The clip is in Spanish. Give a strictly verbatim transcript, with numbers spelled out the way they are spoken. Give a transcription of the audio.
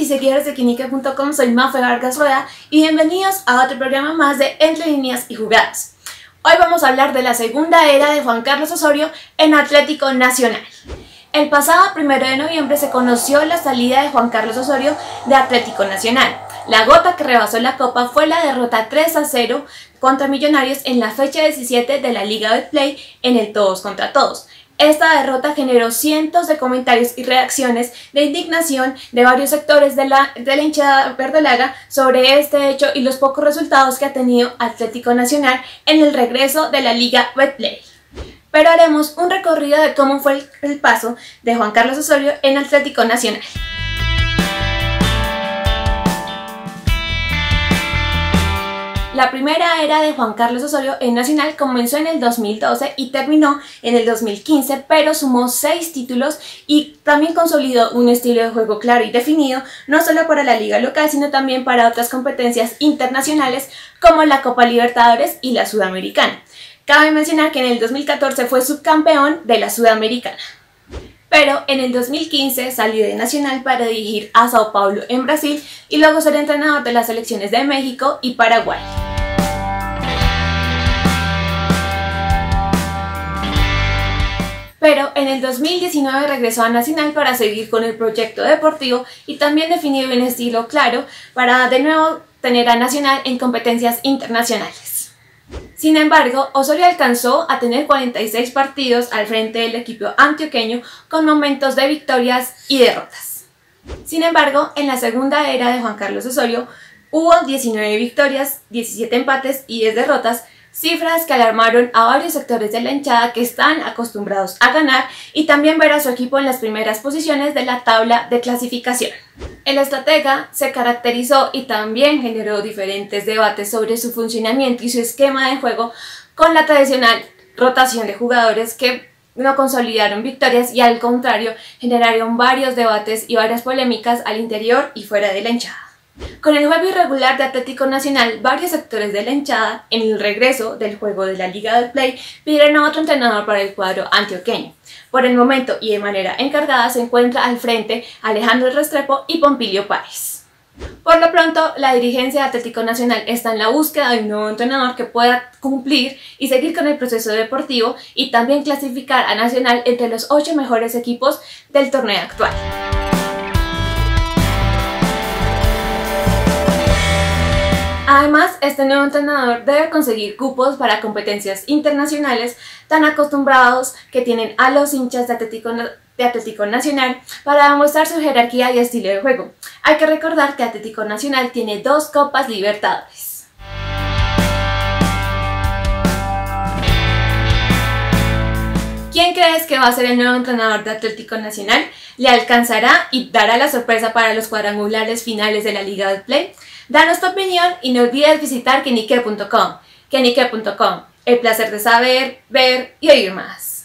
seguidores de Quinique punto com, soy Mafe Vargas Rueda y bienvenidos a otro programa más de Entre Líneas y Jugadas. Hoy vamos a hablar de la segunda era de Juan Carlos Osorio en Atlético Nacional. El pasado primero de noviembre se conoció la salida de Juan Carlos Osorio de Atlético Nacional. La gota que rebasó la copa fue la derrota tres a cero contra Millonarios en la fecha diecisiete de la Liga Betplay en el todos contra todos. Esta derrota generó cientos de comentarios y reacciones de indignación de varios sectores de la, de la hinchada verdolaga sobre este hecho y los pocos resultados que ha tenido Atlético Nacional en el regreso de la Liga Betplay. Pero haremos un recorrido de cómo fue el, el paso de Juan Carlos Osorio en Atlético Nacional. La primera era de Juan Carlos Osorio en Nacional comenzó en el dos mil doce y terminó en el dos mil quince, pero sumó seis títulos y también consolidó un estilo de juego claro y definido, no solo para la liga local, sino también para otras competencias internacionales como la Copa Libertadores y la Sudamericana. Cabe mencionar que en el dos mil catorce fue subcampeón de la Sudamericana. Pero en el dos mil quince salió de Nacional para dirigir a Sao Paulo en Brasil y luego ser entrenador de las selecciones de México y Paraguay. Pero en el dos mil diecinueve regresó a Nacional para seguir con el proyecto deportivo y también definir un estilo claro para de nuevo tener a Nacional en competencias internacionales. Sin embargo, Osorio alcanzó a tener cuarenta y seis partidos al frente del equipo antioqueño con momentos de victorias y derrotas. Sin embargo, en la segunda era de Juan Carlos Osorio hubo diecinueve victorias, diecisiete empates y diez derrotas, cifras que alarmaron a varios sectores de la hinchada que están acostumbrados a ganar y también ver a su equipo en las primeras posiciones de la tabla de clasificación. El estratega se caracterizó y también generó diferentes debates sobre su funcionamiento y su esquema de juego con la tradicional rotación de jugadores que no consolidaron victorias y al contrario generaron varios debates y varias polémicas al interior y fuera de la hinchada. Con el juego irregular de Atlético Nacional, varios sectores de la hinchada, en el regreso del juego de la Liga del Play, pidieron a otro entrenador para el cuadro antioqueño. Por el momento y de manera encargada se encuentra al frente Alejandro Restrepo y Pompilio Páez. Por lo pronto, la dirigencia de Atlético Nacional está en la búsqueda de un nuevo entrenador que pueda cumplir y seguir con el proceso deportivo y también clasificar a Nacional entre los ocho mejores equipos del torneo actual. Además, este nuevo entrenador debe conseguir cupos para competencias internacionales tan acostumbrados que tienen a los hinchas de Atlético, de Atlético Nacional para demostrar su jerarquía y estilo de juego. Hay que recordar que Atlético Nacional tiene dos Copas Libertadores. ¿Quién crees que va a ser el nuevo entrenador de Atlético Nacional? ¿Le alcanzará y dará la sorpresa para los cuadrangulares finales de la Liga Betplay? Danos tu opinión y no olvides visitar Quinique punto com. Quinique punto com, el placer de saber, ver y oír más.